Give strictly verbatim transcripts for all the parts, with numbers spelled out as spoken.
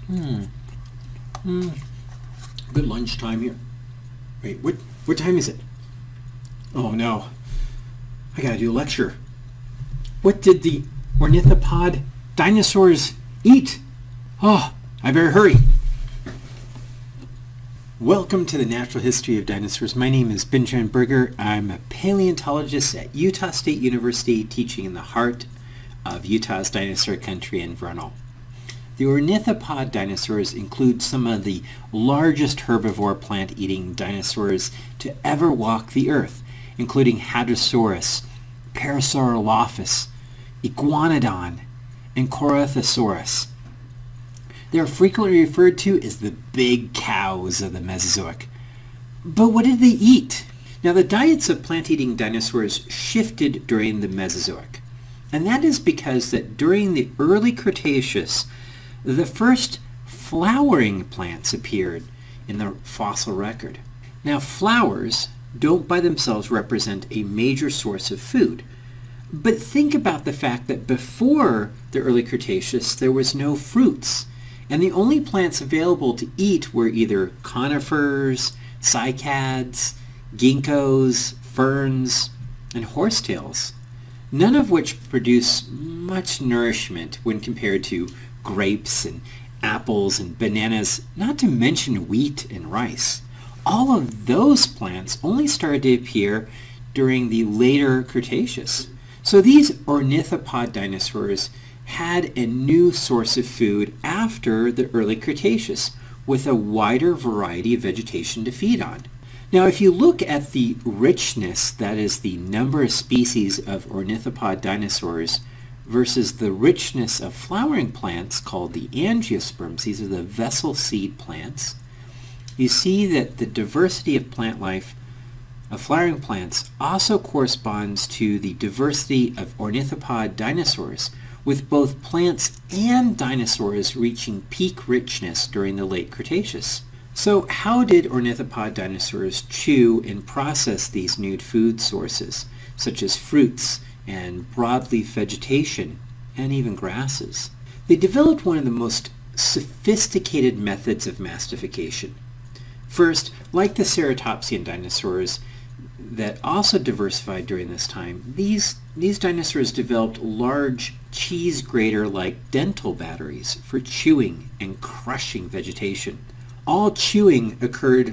Hmm. Hmm. Good lunchtime here. Wait, what, what time is it? Oh no. I gotta do a lecture. What did the Ornithopod dinosaurs eat? Oh, I better hurry. Welcome to the Natural History of Dinosaurs. My name is Benjamin Berger. I'm a paleontologist at Utah State University, teaching in the heart of Utah's dinosaur country in Vernal. The Ornithopod dinosaurs include some of the largest herbivore plant-eating dinosaurs to ever walk the earth, including Hadrosaurus, Parasaurolophus, Iguanodon, and Corythosaurus. They are frequently referred to as the big cows of the Mesozoic. But what did they eat? Now, the diets of plant-eating dinosaurs shifted during the Mesozoic, and that is because that during the early Cretaceous, the first flowering plants appeared in the fossil record. Now, flowers don't by themselves represent a major source of food, but think about the fact that before the early Cretaceous, there was no fruits. And the only plants available to eat were either conifers, cycads, ginkgos, ferns, and horsetails, none of which produce much nourishment when compared to grapes and apples and bananas, not to mention wheat and rice. All of those plants only started to appear during the later Cretaceous. So these ornithopod dinosaurs had a new source of food after the early Cretaceous, with a wider variety of vegetation to feed on. Now, if you look at the richness, that is the number of species of ornithopod dinosaurs, versus the richness of flowering plants called the angiosperms, these are the vessel seed plants, you see that the diversity of plant life of flowering plants also corresponds to the diversity of ornithopod dinosaurs, with both plants and dinosaurs reaching peak richness during the late Cretaceous. So how did ornithopod dinosaurs chew and process these new food sources, such as fruits and broadleaf vegetation, and even grasses? They developed one of the most sophisticated methods of mastification. First, like the ceratopsian dinosaurs that also diversified during this time, these, these dinosaurs developed large cheese grater-like dental batteries for chewing and crushing vegetation. All chewing occurred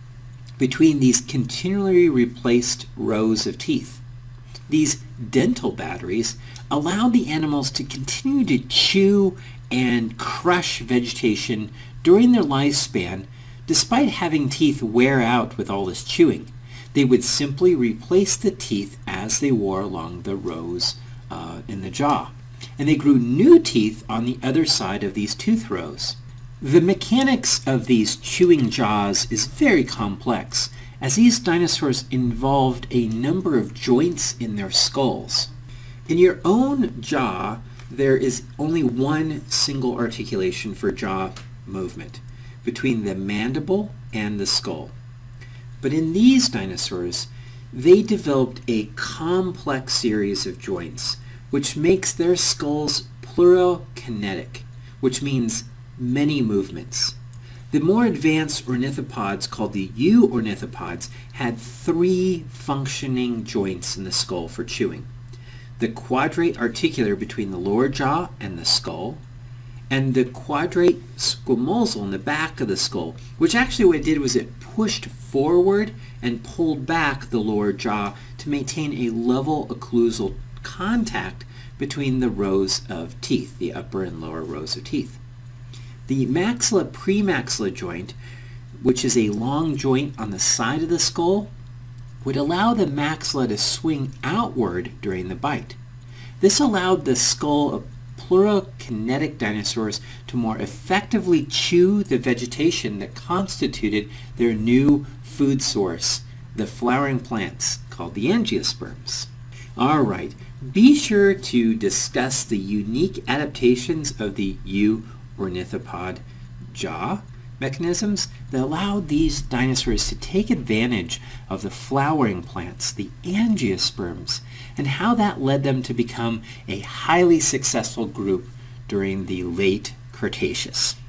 between these continually replaced rows of teeth. These dental batteries allowed the animals to continue to chew and crush vegetation during their lifespan, despite having teeth wear out with all this chewing. They would simply replace the teeth as they wore along the rows uh, in the jaw. And they grew new teeth on the other side of these tooth rows. The mechanics of these chewing jaws is very complex, as these dinosaurs involved a number of joints in their skulls. In your own jaw, there is only one single articulation for jaw movement, between the mandible and the skull. But in these dinosaurs, they developed a complex series of joints, which makes their skulls plurikinetic, which means many movements. The more advanced ornithopods, called the euornithopods, had three functioning joints in the skull for chewing: the quadrate articular between the lower jaw and the skull, and the quadrate squamosal in the back of the skull, which actually what it did was it pushed forward and pulled back the lower jaw to maintain a level occlusal contact between the rows of teeth, the upper and lower rows of teeth. The maxilla premaxilla joint, which is a long joint on the side of the skull, would allow the maxilla to swing outward during the bite. This allowed the skull of plurikinetic dinosaurs to more effectively chew the vegetation that constituted their new food source, the flowering plants called the angiosperms. All right, be sure to discuss the unique adaptations of the euornithopod jaw mechanisms that allowed these dinosaurs to take advantage of the flowering plants, the angiosperms, and how that led them to become a highly successful group during the late Cretaceous.